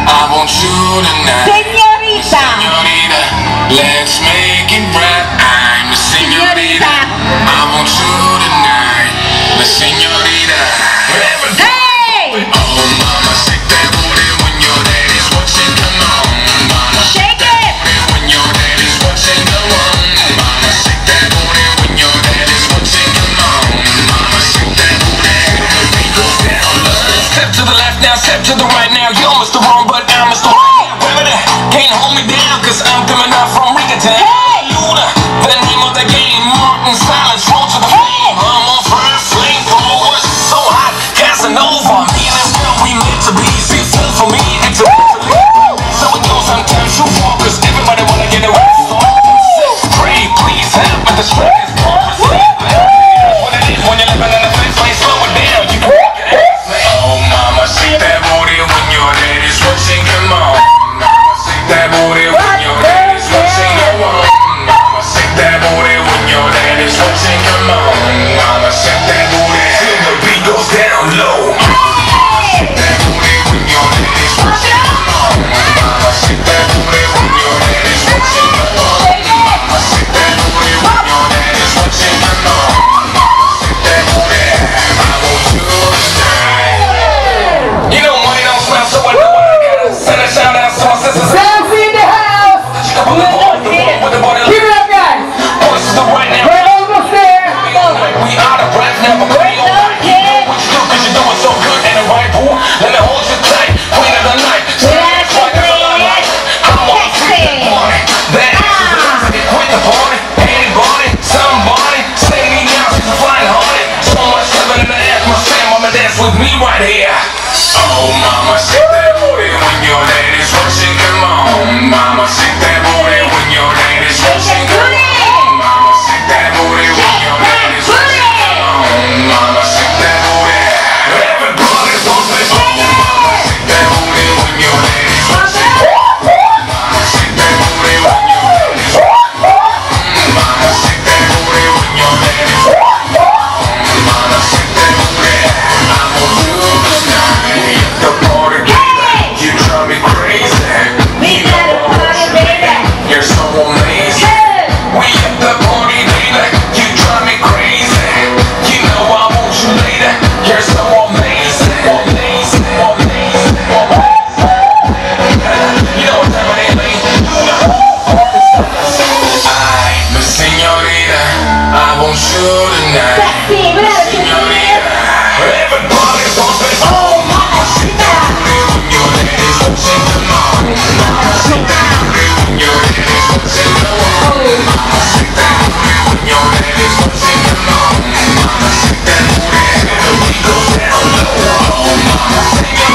I want you tonight. Señorita. Señorita, let's make it right. I'm the señorita. I want you tonight. The señorita. Hey! Oh, mama, shake that booty when your daddy's watching. Come on, mama, Shake it. when your daddy's watching. Come on, mama, shake that booty when your daddy's watching. Come on, mama, shake that booty. The beat goes down. Step to the left now, step to the right now. You're Mr. Wrong, but I'm Mr. Right. Women can't hold me down, cause I'm coming out from Rickatown. Hey! Luna, the name of the game. Martin Silence, roll to the flame. I'm on first flame forward, so hot, Casanova. Me and this girl, we meant to be. See, feel for me, accidentally. So it goes, sometimes you walk, cause everybody wanna get away. Pray, please help, but the strength is gone. That's what it is when you're living in a place, please slow it down. You can oh, mama, shake that booty when your daddy's watching. Come on, mama, shake that booty when your daddy's watching. Come on, mama, shake that booty when your daddy's watching. Come on, mama, shake that booty till the beat goes down low. Shake that booty when your daddy's watching. Come on, mama, shake that booty when your daddy's watching. Come on, mama, shake that booty when your daddy's watching. Come on, shake that booty. I want you tonight. You know money don't smell, so I do what I gotta. Send a shout out to my sisters. Selfie in the house. She got the ball with the body. Keep it up, guys. Voice is the right now. We're almost there. We out of breath now, but we on right. You know what you do, cause you're doing so good in the right pool. Let me hold you tight, queen of the night. That's like a light. I want to freak the party. That ass is quit the party. Anybody, somebody, say me now, she's a flying hearted. So much living in the atmosphere, mama dance with me right here. Oh, mama, shake that booty when your daddy's watching. Come on, mama, shake that booty when your daddy's watching. Come on, mama, shake that booty when your daddy's watching. Come on, mama, shake that booty. Everybody's on the oh, mama, shake that booty when your daddy's watching. Mama, shake that booty when your daddy's watching. Mama, shake that booty when your daddy's watching. Mama, shake that booty. I want you tonight. The party, you drive me crazy. We got a party, baby. You're so amazing. We at the party, baby. You drive me crazy. You know I want you later. You're so amazing. Amazing, amazing, amazing. You know what time it is, baby. I'm a señorita. I want you tonight. Sexy, whatever. Señorita. Everybody's on the oh, mama, shake that booty when your daddy's watching. Come on, mama, shake that booty when your daddy's watching. Come on, mama, shake that booty when your daddy's watching. Come on, mama, shake that booty. The beat goes down low. Oh, mama, señorita.